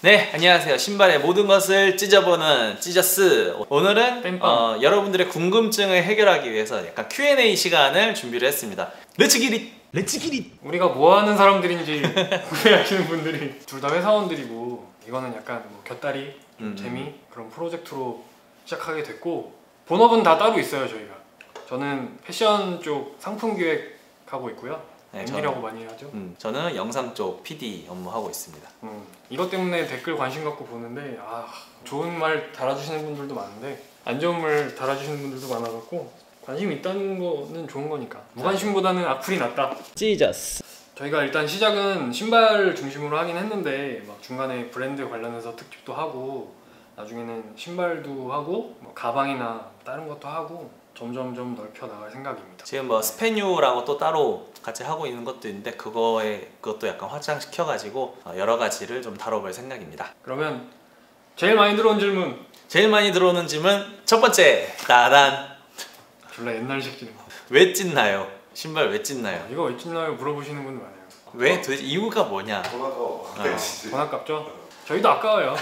네, 안녕하세요. 신발의 모든 것을 찢어보는 찢어스. 오늘은 여러분들의 궁금증을 해결하기 위해서 약간 Q&A 시간을 준비를 했습니다. 렛츠 기릿! 렛츠 기릿! 우리가 뭐 하는 사람들인지 궁금해하시는 분들이 둘 다 회사원들이고, 이거는 약간 뭐 곁다리, 재미 그런 프로젝트로 시작하게 됐고, 본업은 다 따로 있어요. 저는 패션 쪽 상품 기획하고 있고요. 네, MD라고 많이 하죠. 저는 영상 쪽 PD 업무하고 있습니다. 이것 때문에 댓글 관심 갖고 보는데 좋은 말 달아주시는 분들도 많은데 안 좋은 말 달아주시는 분들도 많아갖고, 관심 있다는 거는 좋은 거니까 무관심보다는 악플이 낫다. 찢어스. 저희가 일단 시작은 신발 중심으로 하긴 했는데, 막 중간에 브랜드 관련해서 특집도 하고, 나중에는 신발도 하고 뭐 가방이나 다른 것도 하고 점점점 넓혀 나갈 생각입니다. 지금 뭐 스페뉴라고 또 따로 같이 하고 있는 것도 있는데, 그것도 약간 확장시켜가지고 여러 가지를 좀 다뤄볼 생각입니다. 그러면 제일 많이 들어온 질문. 제일 많이 들어오는 질문 첫 번째, 따단. 졸라 옛날식 질문. 왜 찢나요? 신발 왜 찢나요? 이거 왜 찢나요? 물어보시는 분들 많아요. 왜? 도대체 이유가 뭐냐? 돈 아까워. 돈 아깝죠? 저희도 아까워요.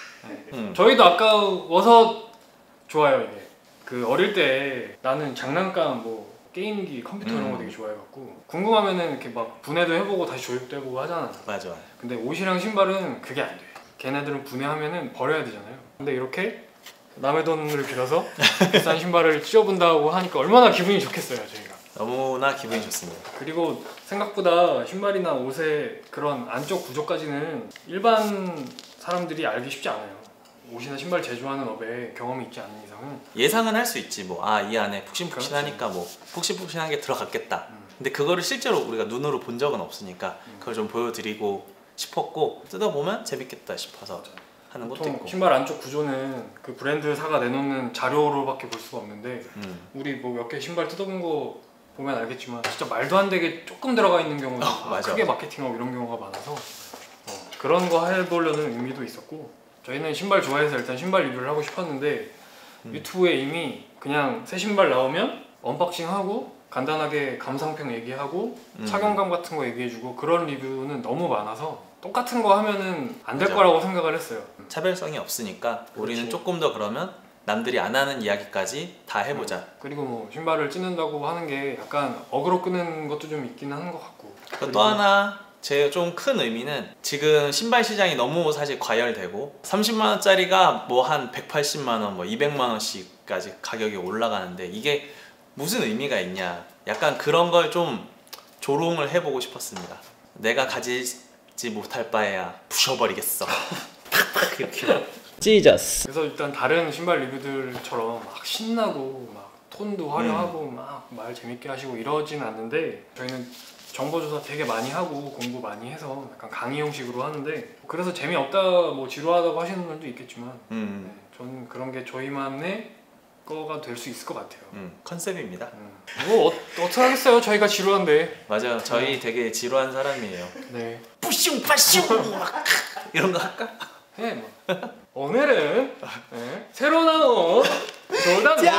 네. 저희도 아까워서 좋아요. 이게 그 어릴 때 나는 장난감, 뭐 게임기, 컴퓨터 이런 거 되게 좋아해갖고, 궁금하면은 이렇게 막 분해도 해보고 다시 조립도 해보고 하잖아. 맞아. 근데 옷이랑 신발은 그게 안 돼. 걔네들은 분해하면은 버려야 되잖아요. 근데 이렇게 남의 돈을 빌어서 비싼 신발을 찢어본다고 하니까 얼마나 기분이 좋겠어요, 저희가. 너무나 기분이 좋습니다. 그리고 생각보다 신발이나 옷의 그런 안쪽 구조까지는 일반 사람들이 알기 쉽지 않아요. 옷이나 신발 제조하는 업에 경험이 있지 않은 이상은 예상은 할 수 있지. 뭐 이 안에 푹신푹신하니까 뭐 푹신푹신한 게 들어갔겠다. 근데 그거를 실제로 우리가 눈으로 본 적은 없으니까 그걸 좀 보여드리고 싶었고, 뜯어보면 재밌겠다 싶어서 하는 것도 있고. 신발 안쪽 구조는 그 브랜드사가 내놓는 자료로밖에 볼 수가 없는데, 우리 뭐 몇 개 신발 뜯어본 거 보면 알겠지만 진짜 말도 안 되게 조금 들어가 있는 경우도 크게 마케팅하고 이런 경우가 많아서 그런 거 해보려는 의미도 있었고, 저희는 신발 좋아해서 일단 신발 리뷰를 하고 싶었는데 유튜브에 이미 그냥 새 신발 나오면 언박싱하고 간단하게 감상평 얘기하고 착용감 같은 거 얘기해주고 그런 리뷰는 너무 많아서 똑같은 거 하면은 안 될 거라고 생각을 했어요. 차별성이 없으니까 우리는 그렇지. 조금 더 그러면 남들이 안 하는 이야기까지 다 해보자. 그리고 뭐 신발을 찢는다고 하는 게 약간 어그로 끄는 것도 좀 있긴 하는 것 같고, 또 하나 제 좀 큰 의미는, 지금 신발 시장이 너무 사실 과열되고 30만원짜리가 뭐 한 180만원, 뭐 200만원씩까지 가격이 올라가는데 이게 무슨 의미가 있냐, 약간 그런 걸 좀 조롱을 해보고 싶었습니다. 내가 가지지 못할 바에야 부셔버리겠어. 팍팍 이렇게. 찢었어. 그래서 일단 다른 신발 리뷰들처럼 막 신나고 막 톤도 화려하고 막 말 재밌게 하시고 이러진 않는데, 저희는 정보조사 되게 많이 하고 공부 많이 해서 약간 강의 형식으로 하는데, 그래서 재미없다 뭐 지루하다고 하시는 분들도 있겠지만 네, 저는 그런 게 저희만의 거가 될 수 있을 것 같아요. 컨셉입니다. 뭐 어떻게 하겠어요, 저희가 지루한데. 맞아요. 저희 되게 지루한 사람이에요. 네. 뿌슝 빠슝 이런 거 할까? 네, 뭐. 오늘은 새로 나온 조던 1에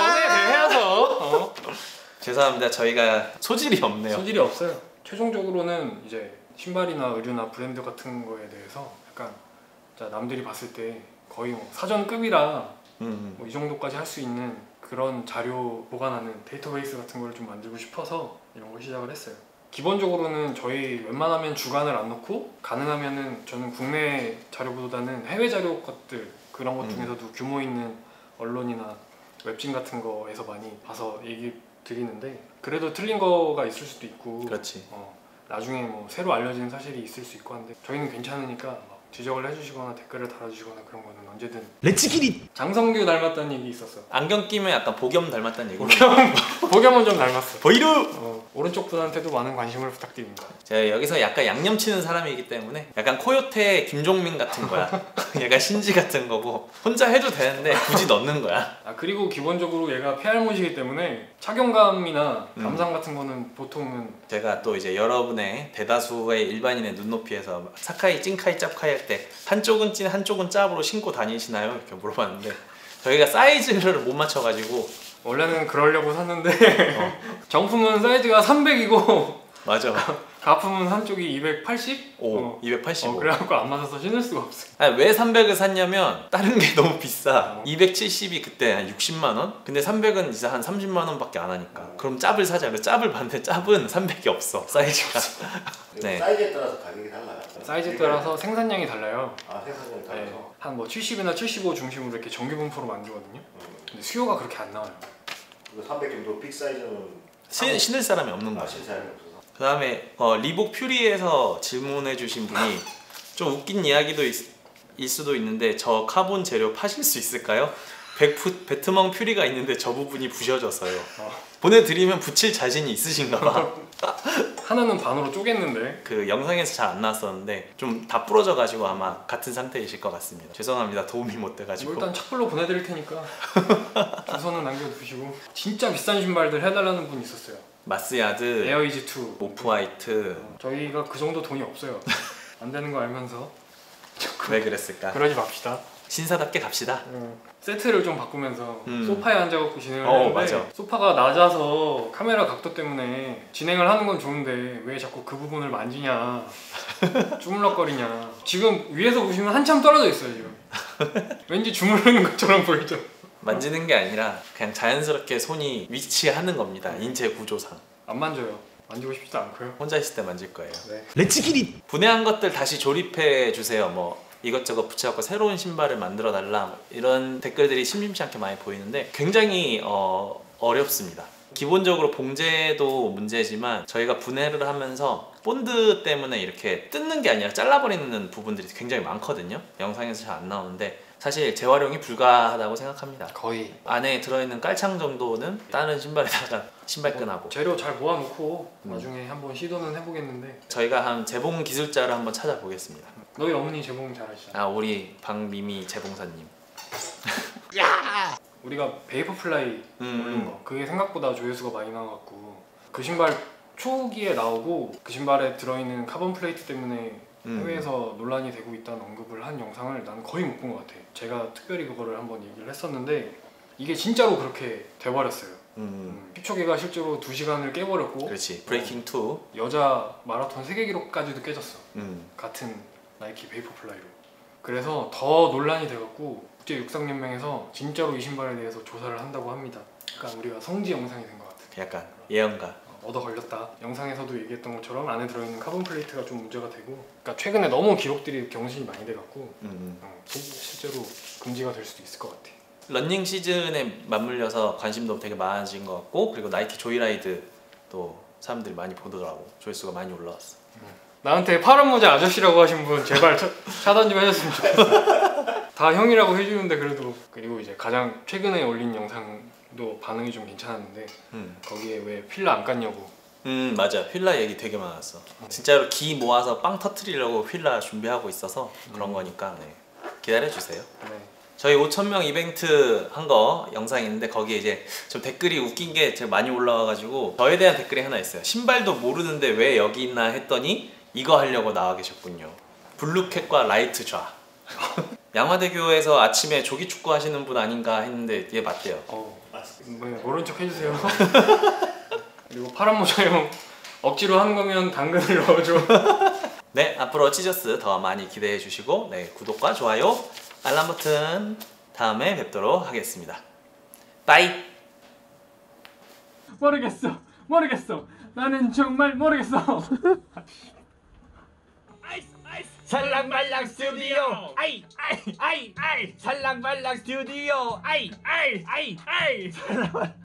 대해서 죄송합니다. 저희가 소질이 없네요. 소질이 없어요. 최종적으로는 이제 신발이나 의류나 브랜드 같은 거에 대해서 약간 남들이 봤을 때 거의 뭐 사전급이라 뭐 이 정도까지 할 수 있는 그런 자료 보관하는 데이터베이스 같은 걸 좀 만들고 싶어서 이런 걸 시작을 했어요. 기본적으로는 저희 웬만하면 주간을 안 넣고, 가능하면은 저는 국내 자료보다는 해외 자료 것들, 그런 것 중에서도 규모 있는 언론이나 웹진 같은 거에서 많이 봐서 얘기 드리는데, 그래도 틀린 거가 있을 수도 있고, 그렇지. 나중에 뭐 새로 알려지는 사실이 있을 수 있고 한데, 저희는 괜찮으니까 막 지적을 해주시거나 댓글을 달아주시거나 그런 거는 언제든. 렛츠 기릿! 장성규 닮았다는 얘기 있었어. 안경 끼면 약간 복염 닮았다는 얘기. 복염은 좀 닮았어. 보이루! 오른쪽 분한테도 많은 관심을 부탁드립니다. 제가 여기서 약간 양념 치는 사람이기 때문에 약간 코요태 김종민 같은 거야. 얘가 신지 같은 거고, 혼자 해도 되는데 굳이 넣는 거야. 그리고 기본적으로 얘가 폐알못이기 때문에 착용감이나 감상 같은 거는 보통은, 제가 또 이제 여러분의 대다수의 일반인의 눈높이에서 사카이, 찐카이, 짭카이 할 때 한쪽은 찐 한쪽은 짭으로 신고 다니시나요? 이렇게 물어봤는데 저희가 사이즈를 못 맞춰가지고, 원래는 그러려고 샀는데 정품은 사이즈가 300이고 맞아. 가품은 한쪽이 280? 오, 285. 그래갖고 안 맞아서 신을 수가 없어요. 아니, 왜 300을 샀냐면 다른 게 너무 비싸. 270이 그때 한 60만 원? 근데 300은 이제 한 30만 원밖에 안 하니까. 그럼 짭을 사자. 그 짭을 봤는데 짭은 300이 없어. 사이즈가. 네. 사이즈에 따라서 가격이 달라요. 사이즈에 따라서 생산량이 달라요. 아, 생산량이 달라서. 네. 한 뭐 70이나 75 중심으로 이렇게 정규 분포로 만들거든요. 근데 수요가 그렇게 안 나와요. 이거 300 정도 빅 사이즈는 신을 사람이 없는 거야. 신사람이 없어서. 그 다음에 리복 퓨리에서 질문해 주신 분이 좀 웃긴 이야기도 일 수도 있는데 저 카본 재료 파실 수 있을까요? 베트멍 퓨리가 있는데 저 부분이 부셔져서요. 보내드리면 붙일 자신이 있으신가 봐. 하나는 반으로 쪼갰는데 그 영상에서 잘 안 나왔었는데 좀 다 부러져 가지고 아마 같은 상태이실 것 같습니다. 죄송합니다. 도움이 못 돼가지고. 일단 착불로 보내드릴 테니까 주소는 남겨두시고. 진짜 비싼 신발들 해달라는 분 있었어요. 마스야드, 에어이지2, 오프화이트. 저희가 그 정도 돈이 없어요. 안 되는 거 알면서 왜 그랬을까? 그러지 맙시다. 신사답게 갑시다. 세트를 좀 바꾸면서 소파에 앉아갖고 진행을 했는데 맞아. 소파가 낮아서 카메라 각도 때문에 진행을 하는 건 좋은데 왜 자꾸 그 부분을 만지냐 주물럭거리냐. 지금 위에서 보시면 한참 떨어져 있어요 지금. 왠지 주무르는 것처럼 보이죠. 만지는 게 아니라 그냥 자연스럽게 손이 위치하는 겁니다. 인체 구조상. 안 만져요. 만지고 싶지도 않고요. 혼자 있을 때 만질 거예요. 네. 렛츠기릿! 분해한 것들 다시 조립해 주세요. 뭐 이것저것 붙여갖고 새로운 신발을 만들어 달라 이런 댓글들이 심심치 않게 많이 보이는데 굉장히 어렵습니다. 기본적으로 봉제도 문제지만 저희가 분해를 하면서 본드 때문에 이렇게 뜯는 게 아니라 잘라버리는 부분들이 굉장히 많거든요. 영상에서 잘 안 나오는데 사실 재활용이 불가하다고 생각합니다. 거의 안에 들어있는 깔창 정도는 다른 신발에다가 신발끈하고 재료 잘 모아놓고 나중에 한번 시도는 해보겠는데 저희가 한 재봉 기술자를 한번 찾아보겠습니다. 너희 어머니 재봉 잘하시잖아. 우리 박미미 재봉사님. 우리가 베이퍼 플라이 올린 거 그게 생각보다 조회수가 많이 나와갖고 그 신발 초기에 나오고 그 신발에 들어있는 카본 플레이트 때문에 해외에서 논란이 되고 있다는 언급을 한 영상을 나는 거의 못 본 것 같아. 제가 특별히 그거를 한번 얘기를 했었는데 이게 진짜로 그렇게 돼버렸어요. 힙초계가 실제로 2시간을 깨버렸고 그렇지. 브레이킹 2 여자 마라톤 세계 기록까지도 깨졌어. 같은 나이키 베이퍼 플라이로. 그래서 더 논란이 돼갖고 국제육상연맹에서 진짜로 이 신발에 대해서 조사를 한다고 합니다. 그러니까 우리가 성지 영상이 된 것 같아. 약간 예언가. 얻어 걸렸다. 영상에서도 얘기했던 것처럼 안에 들어있는 카본 플레이트가 좀 문제가 되고, 그러니까 최근에 너무 기록들이 경신이 많이 돼갖고 실제로 금지가 될 수도 있을 것 같아. 러닝 시즌에 맞물려서 관심도 되게 많아진 것 같고, 그리고 나이키 조이라이드도 사람들이 많이 보더라고. 조회수가 많이 올라왔어. 나한테 파란 모자 아저씨라고 하신 분 제발 차단 좀 해줬으면 좋겠어. 다 형이라고 해주는데 그래도. 그리고 이제 가장 최근에 올린 영상도 반응이 좀 괜찮았는데 거기에 왜 필라 안 깠냐고. 맞아. 휠라 얘기 되게 많았어. 진짜로 기 모아서 빵 터트리려고 휠라 준비하고 있어서 그런 거니까 네. 기다려주세요. 네. 저희 5,000명 이벤트 한 거 영상이 있는데 거기에 이제 좀 댓글이 웃긴 게 제가 많이 올라와가지고 저에 대한 댓글이 하나 있어요. 신발도 모르는데 왜 여기 있나 했더니 이거 하려고 나와 계셨군요. 블루캣과 라이트 좌. 양화대교에서 아침에 조기 축구 하시는 분 아닌가 했는데 얘 맞대요. 네, 모른 척 해주세요. 그리고 파란 모자 형 억지로 하는 거면 당근을 넣어줘. 네, 앞으로 치저스 더 많이 기대해 주시고 네, 구독과 좋아요, 알람 버튼 다음에 뵙도록 하겠습니다. 빠이. 모르겠어. 나는 정말 모르겠어. 살랑말랑 스튜디오 아이 살랑말랑 스튜디오 아이